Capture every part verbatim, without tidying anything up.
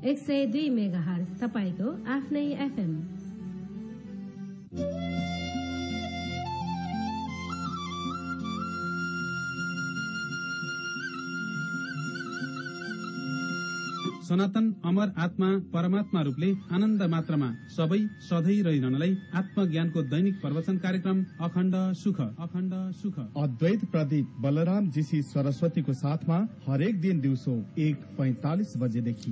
एक सय दुई मेगा हर्ज तपाईको आफ्नै एफएम। सनातन अमर आत्मा परमात्मा रूपले आनन्द मात्रामा सबै सधैँ रहिरहनलाई आत्मज्ञानको दैनिक प्रवचन कार्यक्रम अखण्ड सुख अखण्ड सुख अद्वैत प्रदीप बलराम जीसी सरस्वतीको साथमा हरेक दिन दिउँसो एक पैंतालीस बजेदेखि।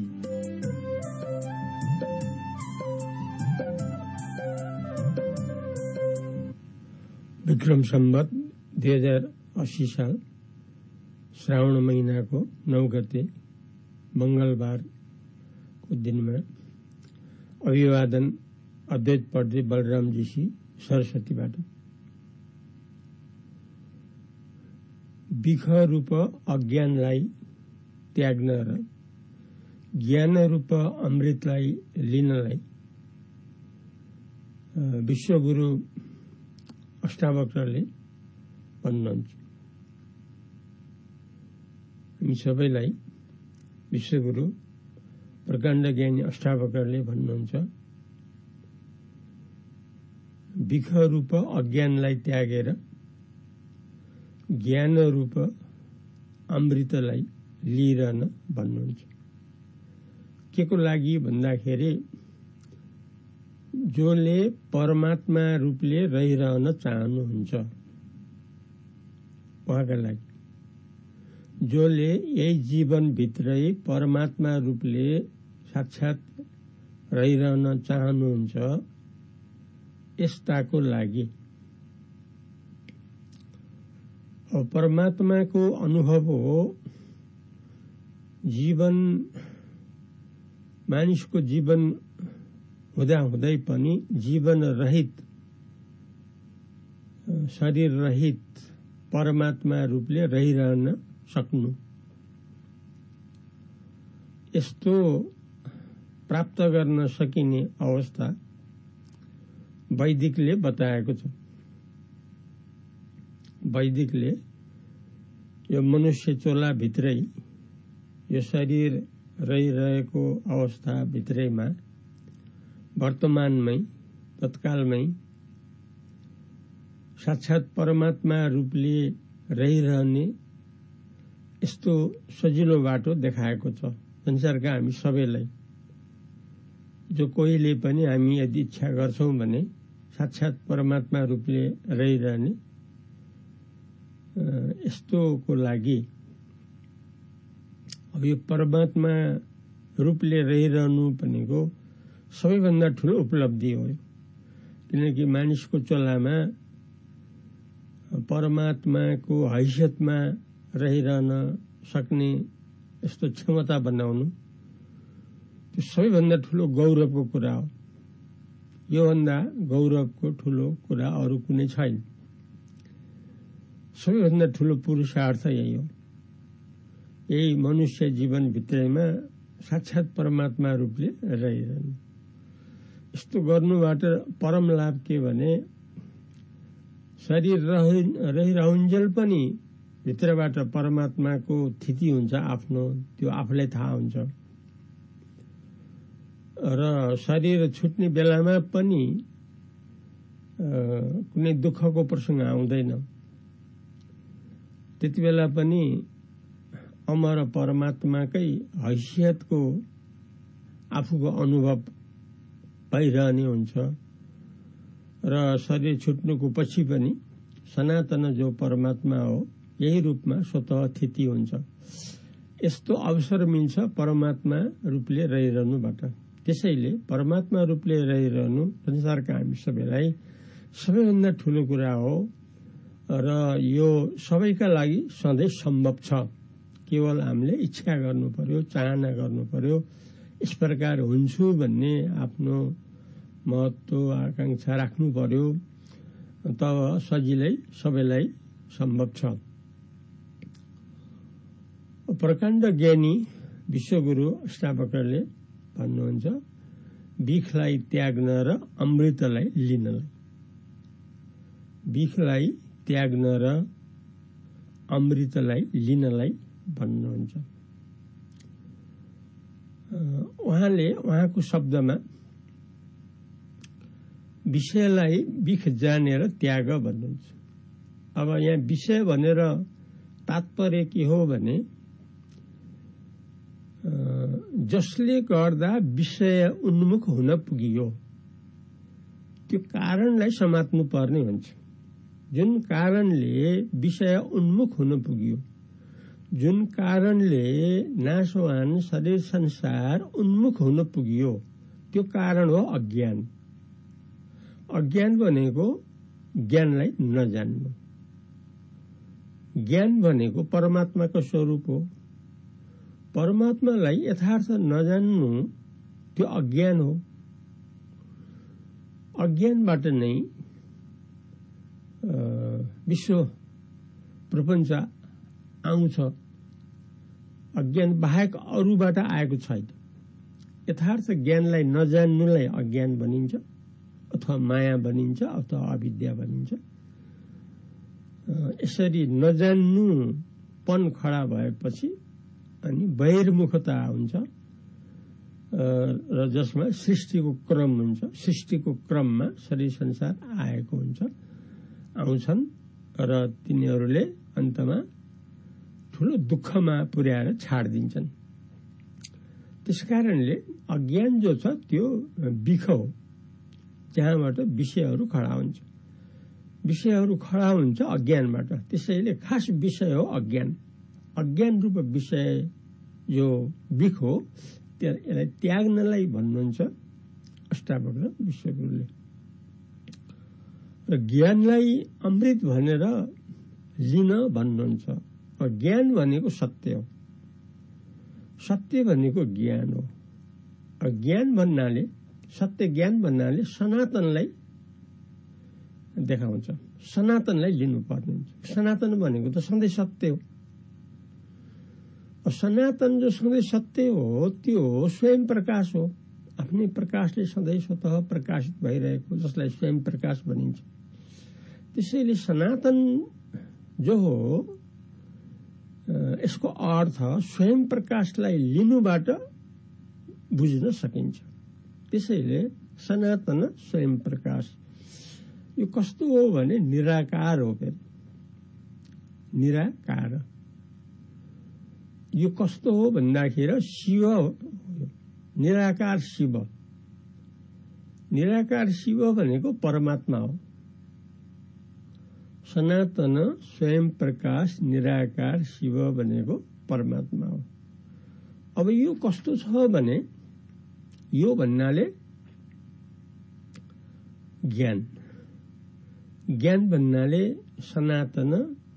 विक्रम सम्वत दुई हजार अस्सी साल श्रावण महीनाको नौ गते मंगलबार को दिन में अभिवादन अद्वैत प्रदीप बलराम जीसी सरस्वतीबाट। बिख रूप अज्ञानलाई त्याग्न र ज्ञान रूप अमृतलाई लिनलाई विश्वगुरु अष्टावक्रले भन्नुहुन्छ। हामी सबैलाई विश्वगुरु प्रकाण्ड ज्ञानी अष्टावक्रले भन्नुहुन्छ, बिख रूप अज्ञानलाई त्यागेर ज्ञान रूप अमृतलाई लिइरहन भन्नुहुन्छ। के को लागि भन्दाखेरि जोले परमात्मा रूपले रहिरहन चाहनुहुन्छ उहाँका लागि, जोले यही जीवन भित्रै परमात्मा रूपले साक्षात रहिरहन चाहनुहुन्छ, यस्ताको लागि अब परमात्माको अनुभव हो। जीवन मानिसको जीवन हुँदा हुँदै पनि जीवन रहित शरीर रहित परमात्मा रूपले रहिरहन सक्नु, यस्तो प्राप्त गर्न सकिने अवस्था वैदिकले बताएको छ। वैदिकले यो मनुष्य चोला भित्रै यो शरीर रहिरहेको अवस्था भित्रैमा वर्तमानमै तत्कालमै साक्षात परमात्मा रूपले रहिरहने यस्तो सजिलो बाटो देखाएको छ संसारका हामी सबैलाई। जो कोहीले पनि हामी यदि इच्छा गर्छौं भने साक्षात परमात्मा रूपले रहिरहने यस्तोको लागि अब यो परमात्मा रूपले रहिरहनु भनेको सबैभन्दा ठूलो उपलब्धि हो। किनकि मानिसको चोलामा परमात्माको हैसियतमा रहिरहन सक्ने यस्तो क्षमता बनाउनु त्यो सबैभन्दा ठूलो गौरवको कुरा हो। योभन्दा गौरवको ठूलो कुरा अरू कुनै छैन। सबैभन्दा ठूलो पुरुषार्थ यही हो। यही मनुष्य जीवन भित्रैमा साक्षात परमात्मा रूपले रहिरहनु। यस्तो गर्नुबाट परम लाभ के भने शरीर रहिरहुन्जेल पनि भित्रबाट परमात्माको स्थिति हुन्छ आफ्नो, त्यो आफूलाई थाहा हुन्छ र शरीर छुट्ने बेलामा पनि कुनै दुःखको प्रसंग आउँदैन। त्यति बेला पनि अमर परमात्माकै हैसियतको आफूको अनुभव भइरहने हुन्छ र शरीर छुट्नुको पछि पनि सनातन जो परमात्मा हो यही रूपमा स्वतः स्थिति हुन्छ। यस्तो अवसर मिल्छ परमात्मा रूपले रहिरहनुबाट। त्यसैले परमात्मा रूपले रहिरहनु संसारका हामी सबैलाई सबैभन्दा ठूलो कुरा हो र यो सबैका लागि सधैँ सम्भव छ। केवल हामीले इच्छा गर्नु पर्यो, चाहना गर्नु पर्यो। इस प्रकार हुन्छु भन्ने आफ्नो महत्व आकांक्षा राख्नु पर्यो, तब सजिलै सबैलाई सम्भव छ। प्रकाण्ड ज्ञानी विश्वगुरु अष्टावक्रले भन्नुहुन्छ, बिखलाई त्याग्न र अमृतलाई लिनलाई। बिखलाई त्याग्न र अमृतलाई लिनलाई भन्नुहुन्छ। उहाँले उहाँको शब्दमा विषयलाई बिख जानेर त्याग भन्नुहुन्छ। अब यहाँ विषय भनेर तात्पर्य के हो भने जसले गर्दा विषय उन्मुख हुन पुगियो त्यो कारणलाई समात्नु पर्ने हुन्छ। जुन कारणले विषय उन्मुख हुन पुगियो, जुन कारणले नाशवान शरीर संसार उन्मुख हुन पुगियो त्यो कारण हो अज्ञान। अज्ञान भनेको ज्ञानलाई नजान्नु, ज्ञान भनेको परमात्माको स्वरूप हो। परमात्मालाई यथार्थ नजान्नु त्यो अज्ञान हो। अज्ञानबाट नै विश्व प्रपञ्च आउँछ। अज्ञान बाहेक अरूबाट आएको छैन। यथार्थ ज्ञानलाई नजान्नुलाई अज्ञान भनिन्छ अथवा माया भनिन्छ अथवा अविद्या भनिन्छ। यसरी नजान्नुपन खडा भएपछि अनि बहिर्मुखता हुन्छ र जसमा सृष्टिको क्रम हुन्छ। सृष्टिको क्रममा शरीर संसार आएको हुन्छ, आउँछन् र तिनीहरूले अन्तमा ठूलो दुःखमा पुर्याएर छाडिदिन्छन्। त्यसकारणले अज्ञान जो छ त्यो बिख हो, जहाँबाट विषयहरू खडा हुन्छ। विषयहरू खडा हुन्छ अज्ञानबाट। त्यसैले खास विषय हो अज्ञान। अज्ञान रूप विषय जो बिख हो यसलाई त्याग्नलाई भन्नुहुन्छ अष्टावक्र विश्वगुरुले। र ज्ञानलाई अमृत भनेर लिन भन्नुहुन्छ। र ज्ञान भनेको सत्य हो। सत्य भनेको ज्ञान हो। र ज्ञान भन्नाले, सत्य ज्ञान भन्नाले सनातनलाई देखाउँछ। सनातनलाई लिनुपर्ने हुन्छ। सनातन भनेको त सधैँ सत्य हो। सनातन जो सधैँ सत्य हो त्यो स्वयं प्रकाश हो। आफ्नै प्रकाशले सधैँ स्वतः प्रकाशित भइरहेको, जसलाई स्वयं प्रकाश भनिन्छ। त्यसैले सनातन जो हो यसको अर्थ स्वयं प्रकाशलाई लिनुबाट बुझ्न सकिन्छ। त्यसैले सनातन स्वयं प्रकाश यो कस्तो हो भने निराकार हो। फेरि निराकार यो कस्तो हो भन्दाखेरि शिव हो। निराकार शिव, निराकार शिव भनेको परमात्मा हो। सनातन स्वयं प्रकाश निराकार शिव भनेको परमात्मा हो। अब यो कस्तो छ भने यो भन्नाले ज्ञान, ज्ञान भन्नाले सनातन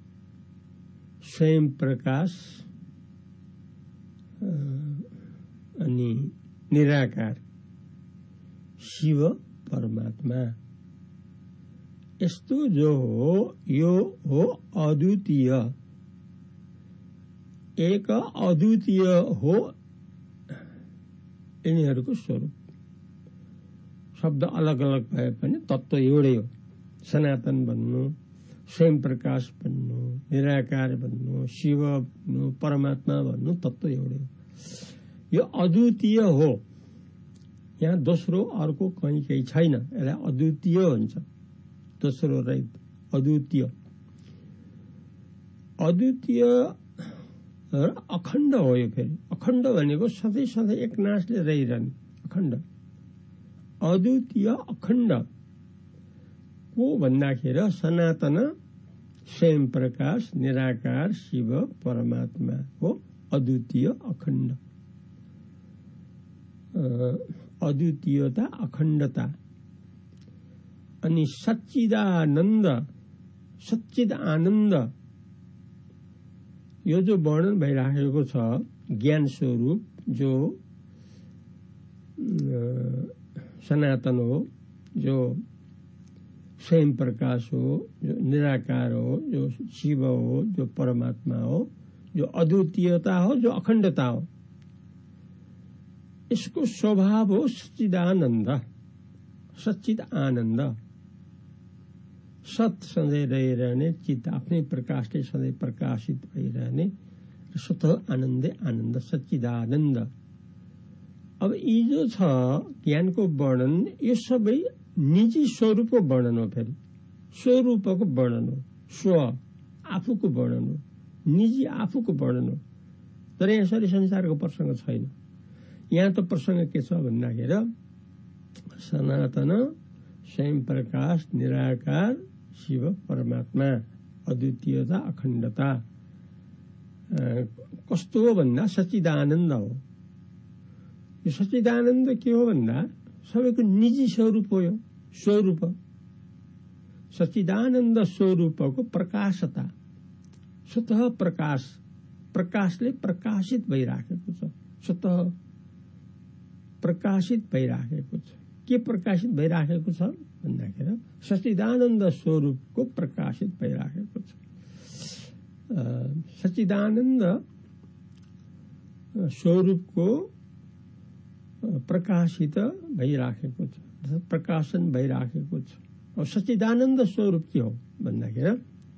स्वयं प्रकाश अनि निराकार शिव परमात्मा। यस्तो जो हो यो हो अद्वितीय, एक अद्वितीय हो यिनीहरूको स्वरूप। शब्द अलग अलग भए पनि तत्त्व एउटै हो। सनातन भन्नु, स्वयं प्रकाश भन्नु, निराकार भन्नु, शिव भन्नु, परमात्मा भन्नु, तत्त्व एउटै हो। यो अद्वितीय हो। यहाँ दोस्रो अर्को कहीँ केही छैन। यसलाई अद्वितीय हुन्छ। दोस्रो रहित अद्वितीय। अद्वितीय र अखण्ड हो। यो फेरि अखण्ड भनेको सधैँ सधैँ एकनासले रहिरहने अखण्ड। अद्वितीय अखण्ड को भन्दाखेरि सनातन स्वयं प्रकाश निराकार शिव परमात्मा हो। अद्वितीय अखण्ड, अद्वितीयता अखण्डता। अनि सच्चिदानन्द, सच्चिद आनन्द यो जो वर्णन भइराखेको छ ज्ञान स्वरूप जो सनातन हो, जो स्वयं प्रकाश हो, जो निराकार हो, जो शिव हो, जो परमात्मा हो, जो अद्वितीयता हो, जो अखण्डता हो, इसको स्वभाव हो सच्चिदानन्द, सच्चिद आनन्द। सत सधैँ रहिरहने, चित्त आफ्नै प्रकाशले सधैँ प्रकाशित भइरहने, स्वतः आनन्दे आनन्द, सच्चिदानन्द। अब यी जो छ ज्ञानको वर्णन यो सबै निजी स्वरूपको वर्णन हो। फेरि स्वरूपको वर्णन हो, स्व आफूको वर्णन हो, निजी आफूको वर्णन हो। तर यहाँ यसरी संसारको प्रसङ्ग छैन। यहाँ त प्रसङ्ग के छ भन्दाखेरि सनातन स्वयं प्रकाश निराकार शिव परमात्मा अद्वितीयता अखण्डता कस्तो हो भन्दा सच्चिदानन्द हो। यो सच्चिदानन्द के हो भन्दा सबैको निजी स्वरूप हो। यो स्वरूप सच्चिदानन्द स्वरूपको प्रकाशता, स्वतः प्रकाश, प्रकाशले प्रकाशित भइराखेको छ, स्वतः प्रकाशित भइराखेको छ। के प्रकाशित भइराखेको छ भन्दाखेरि सच्चिदानन्द स्वरूपको प्रकाशित भइराखेको छ। सच्चिदानन्द स्वरूपको प्रकाशित भइराखेको छ, प्रकाशन भइराखेको छ। अब सच्चिदानन्द स्वरूप के हो भन्दाखेरि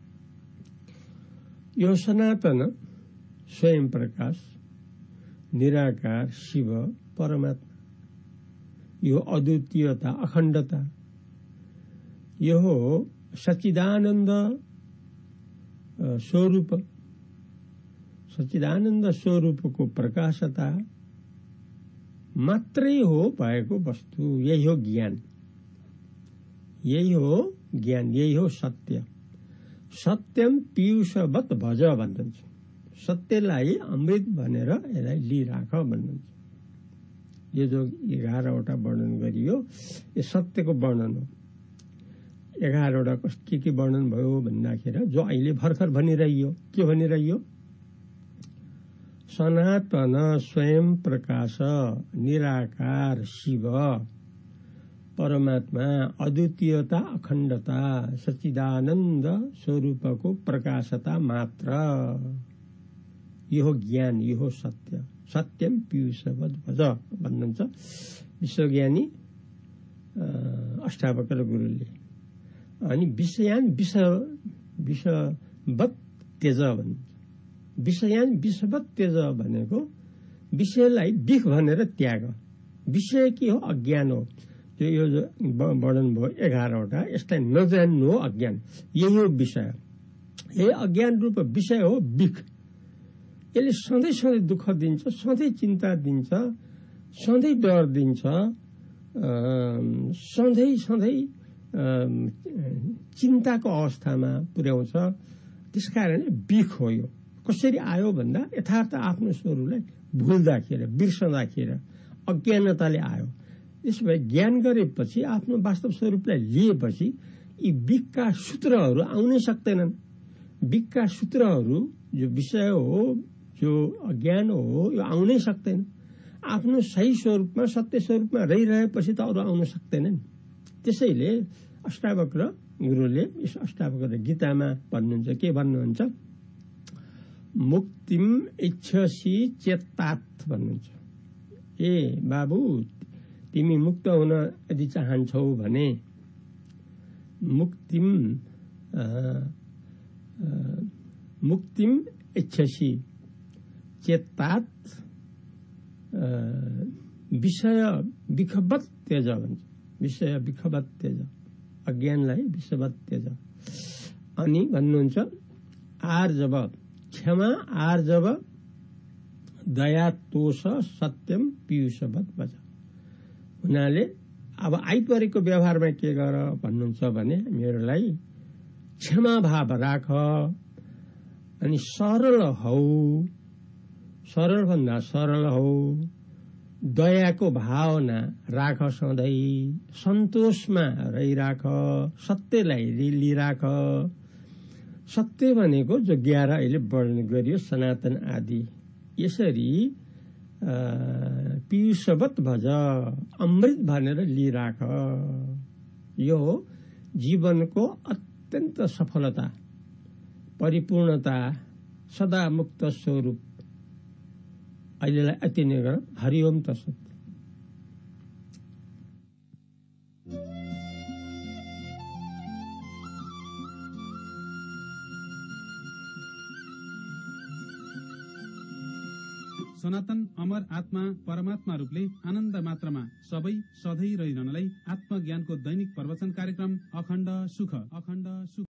यो सनातन स्वयं प्रकाश निराकार शिव परमात्मा, यो अद्वितीयता अखण्डता, यो हो सच्चिदानन्द स्वरूप। सच्चिदानन्द स्वरूपको प्रकाशता मात्रै हो भएको वस्तु। यही हो ज्ञान, यही हो ज्ञान, यही हो सत्य। सत्यम पीयूषवत भज भन्नुहुन्छ। सत्यलाई अमृत भनेर यसलाई लिइराख भन्नुहुन्छ। यो जो एघारवटा वर्णन गरियो यो सत्यको वर्णन हो। एघारवटा के के वर्णन भयो भन्दाखेरि जो अहिले भर्खर भनिरहियो, के भनिरहियो? सनातन स्वयं प्रकाश निराकार शिव परमात्मा अद्वितीयता अखण्डता सच्चिदानन्द स्वरूपको प्रकाशता मात्र। यो हो ज्ञान, यो हो सत्य। सत्यम पीयूषवत भज भन्नुहुन्छ विश्वज्ञानी अष्टावक्र गुरुले। अनि विषयान विष विषवत तेज भन्नुहुन्छ। विषयान विषवत तेज भनेको विषयलाई विख भनेर त्याग। विषय के हो? अज्ञान हो। त्यो यो जो वर्णन भयो एघारवटा, यसलाई नजान्नु हो अज्ञान। यही हो विषय। यही अज्ञान रूप विषय हो विख। यसले सधैँ सधैँ दुःख दिन्छ, सधैँ चिन्ता दिन्छ, सधैँ डर दिन्छ, सधैँ सधैँ चिन्ताको अवस्थामा पुर्याउँछ। त्यसकारण बिख हो यो। कसरी आयो भन्दा यथार्थ आफ्नो स्वरूपलाई भुल्दाखेरि, बिर्सँदाखेरि, अज्ञानताले आयो। त्यसो भए ज्ञान गरेपछि आफ्नो वास्तव स्वरूपलाई लिएपछि यी बिखका सूत्रहरू आउनै सक्दैनन्। बिखका सूत्रहरू जो विषय हो, जो अज्ञान हो, यो आउनै सक्दैन। आफ्नो सही स्वरूपमा सत्य स्वरूपमा रहिरहेपछि त अरू आउन सक्दैनन्। त्यसैले अष्टावक्र गुरुले यस अष्टावक्र गीतामा भन्नुहुन्छ, के भन्नुहुन्छ? मुक्तिम इच्छसि चेत्तात भन्नुहुन्छ। ए बाबु, तिमी मुक्त हुन यदि चाहन्छौ भने मुक्तिम मुक्तिम इच्छसि चेत्तात विषय विखवत तेज भन्छ। विषय विखवत तेज, अज्ञानलाई विषवत तेज। अनि भन्नुहुन्छ आर्जव क्षमा आर्जव दया तोष सत्यम पीयूषवत भज। हुनाले अब आइपरेको व्यवहारमा के गर भन्नुहुन्छ भने मेरोलाई क्षमा भाव राख, अनि सरल हौ, सरल भन्दा सरल हौ, दयाको भावना राख, सधैँ सन्तोषमा रहिराख, सत्यलाई लिइराख। सत्य भनेको जो ग्यार अहिले वर्णन गरियो सनातन आदि, यसरी पीयूषवत भज अमृत भनेर लिइराख। यो जीवनको अत्यन्त सफलता, परिपूर्णता, सदा मुक्त स्वरूप। अहिलेलाई अति नै गर। हरि ओम तत्सत्। सनातन अमर आत्मा परमात्मा रूपले आनन्द मात्रमा सबै सधैँ रहिरहनलाई आत्मज्ञानको दैनिक प्रवचन कार्यक्रम अखण्ड सुख अखण्ड सुख